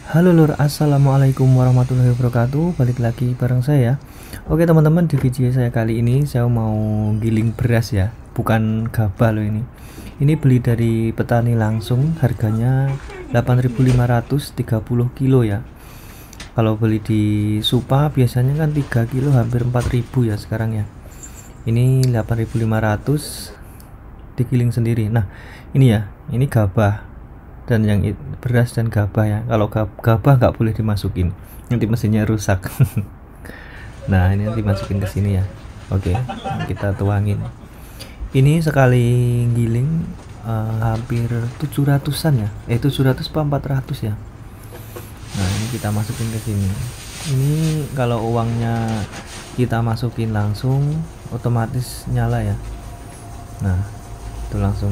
Halo lur, assalamualaikum warahmatullahi wabarakatuh. Balik lagi bareng saya. Oke teman-teman, di video saya kali ini saya mau giling beras ya, bukan gabah loh ini. Ini beli dari petani langsung, harganya 8.500 30 kilo ya. Kalau beli di Supa biasanya kan 3 kilo hampir 4.000 ya sekarang ya. Ini 8.500 digiling sendiri. Nah ini ya, ini gabah dan yang beras dan gabah ya. Kalau gabah nggak boleh dimasukin, nanti mesinnya rusak. Nah ini nanti masukin ke sini ya. Oke, kita tuangin. Ini sekali giling hampir 700-an ya, 700 apa 400 ya. Nah ini kita masukin ke sini. Ini kalau uangnya kita masukin langsung otomatis nyala ya. Nah itu langsung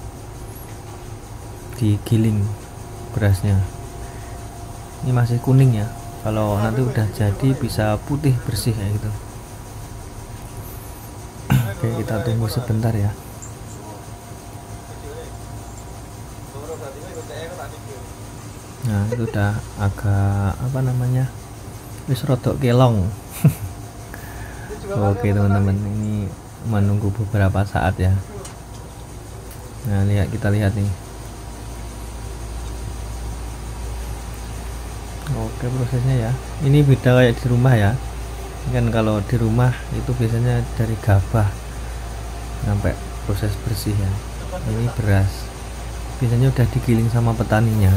digiling berasnya. Ini masih kuning ya, kalau nanti udah jadi bisa putih bersih kayak gitu. Oke, kita tunggu sebentar ya. Nah itu udah agak apa namanya, wis rodok kelong. Oke teman-teman, ini menunggu beberapa saat ya. Nah kita lihat nih. Oke, prosesnya ya, ini beda kayak di rumah ya. Kan kalau di rumah itu biasanya dari gabah sampai proses bersih ya. Ini beras biasanya udah digiling sama petaninya.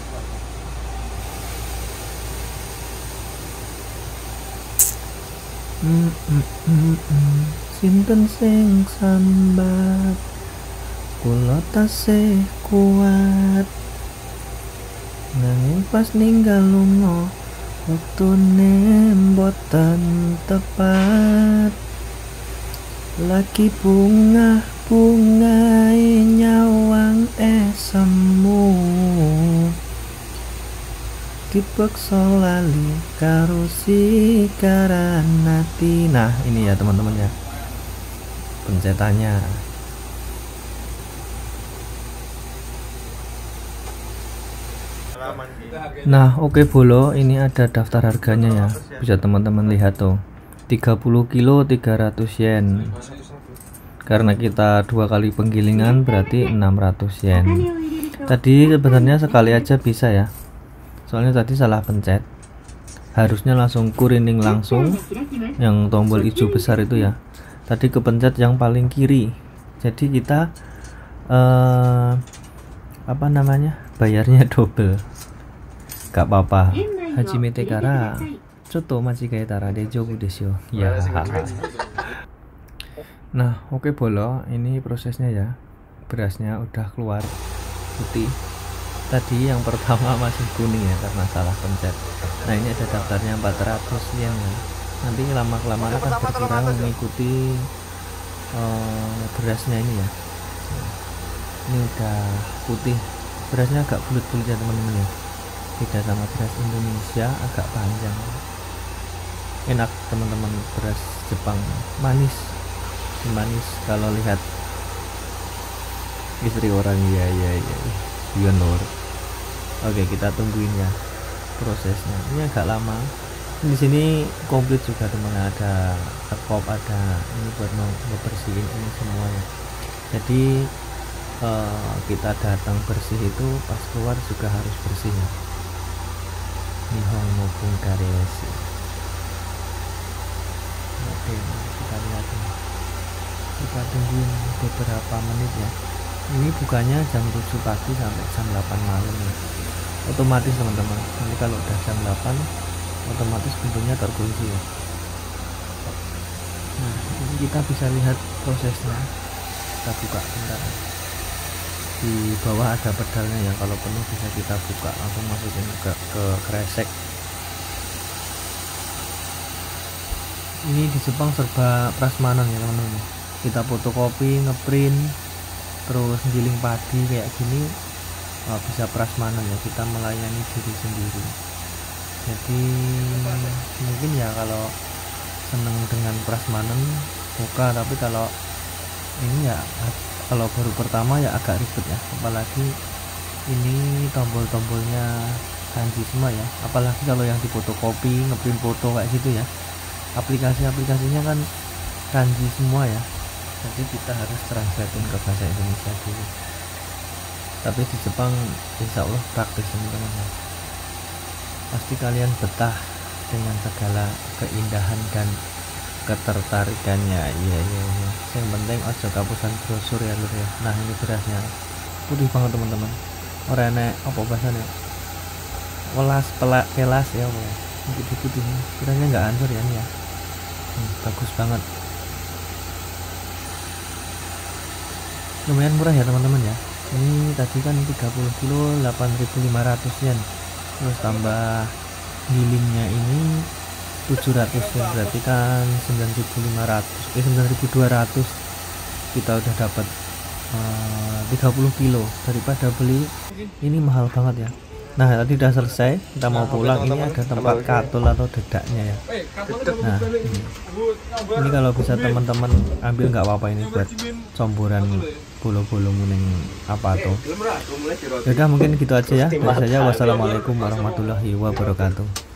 Sinten sing sambat kula tasih kuat, nanging pas ninggal lunga wektune mboten tepat. Lagi bunga nyawang semu, dipaksa lali karo sikaran hati. Nah ini ya teman-teman ya, pencetannya. Nah oke bolo, ini ada daftar harganya ya, bisa teman-teman lihat tuh, 30 kilo 300 yen. Karena kita 2 kali penggilingan berarti 600 yen. Tadi sebenarnya sekali aja bisa ya, soalnya tadi salah pencet, harusnya langsung kurining langsung yang tombol hijau besar itu ya, tadi kepencet yang paling kiri. Jadi kita apa namanya, bayarnya double. Gak apa-apa, Hajime Tekara Coto Machigai Tara Dejobu Desyo ya. Nah oke bolo, ini prosesnya ya. Berasnya udah keluar putih. Tadi yang pertama masih kuning ya karena salah pencet. Nah ini ada daftarnya 400 yen ya. Nanti lama-kelamaan akan berkurang mengikuti berasnya ini ya. Ini udah putih, berasnya agak bulat-bulat ya teman-teman ya, beda sama beras Indonesia agak panjang. Enak teman-teman, beras Jepang manis, kalau lihat istri orang ya Yonor. Oke, kita tungguin ya prosesnya, ini agak lama. Di sini komplit juga teman, ada tekop, ada ini buat membersihin ini semuanya. Jadi kita datang bersih itu pas keluar juga harus bersih ya. Nihon maupun Karesi. Oke, kita lihat nih. Kita tungguin beberapa menit ya. Ini bukanya jam 7 pagi sampai jam 8 malam ya. Otomatis teman-teman, nanti kalau udah jam 8 otomatis pintunya terkunci ya. Nah ini kita bisa lihat prosesnya. Kita buka bentar. Di bawah ada pedalnya ya, kalau penuh bisa kita buka langsung masukin ke kresek. Ini di Jepang serba prasmanan ya teman-teman, kita fotokopi, ngeprint, terus giling padi kayak gini bisa prasmanan ya, kita melayani diri sendiri. Jadi mungkin ya kalau seneng dengan prasmanan buka, tapi kalau ini ya kalau baru pertama ya agak ribet ya, apalagi ini tombol-tombolnya kanji semua ya, apalagi kalau yang di fotokopi ngeprint foto kayak gitu ya, aplikasinya kan kanji semua ya, jadi kita harus translatein ke bahasa Indonesia dulu. Tapi di Jepang insya Allah praktis teman-teman ya, pasti kalian betah dengan segala keindahan dan ketertarikannya. Iya. Yang penting ojo kapusan brosur ya lur ya. Nah ini berasnya putih banget teman-teman, orangnya apa bahasanya, kelas ya, putih kiranya nggak hancur ya ini ya. Bagus banget, lumayan murah ya teman-teman ya. Ini tadi kan 30 kilo 8.500 yen, terus tambah gilingnya ini 700 yen, berarti kan 9.200 kita udah dapat 30 kilo daripada beli ini mahal banget ya. Nah tadi udah selesai, kita mau pulang. Ini ada tempat katul atau dedaknya ya. Nah ini kalau bisa teman-teman ambil nggak apa-apa, ini buat comboran bulu-bulu kuning apa tuh. Yaudah mungkin gitu aja ya dari saya. Wassalamualaikum warahmatullahi wabarakatuh.